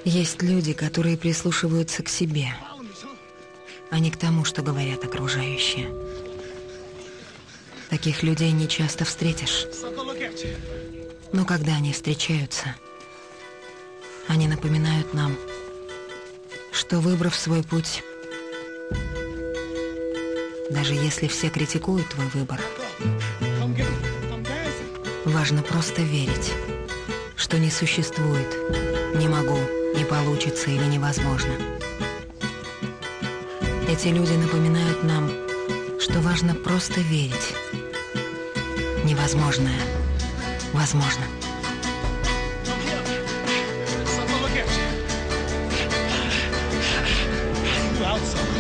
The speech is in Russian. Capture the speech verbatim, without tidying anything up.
Есть люди, которые прислушиваются к себе, а не к тому, что говорят окружающие. Таких людей не часто встретишь. Но когда они встречаются, они напоминают нам, что, выбрав свой путь, даже если все критикуют твой выбор, важно просто верить, что не существует «не могу», «не получится» или «невозможно». Эти люди напоминают нам, что важно просто верить. Невозможное возможно. Outside.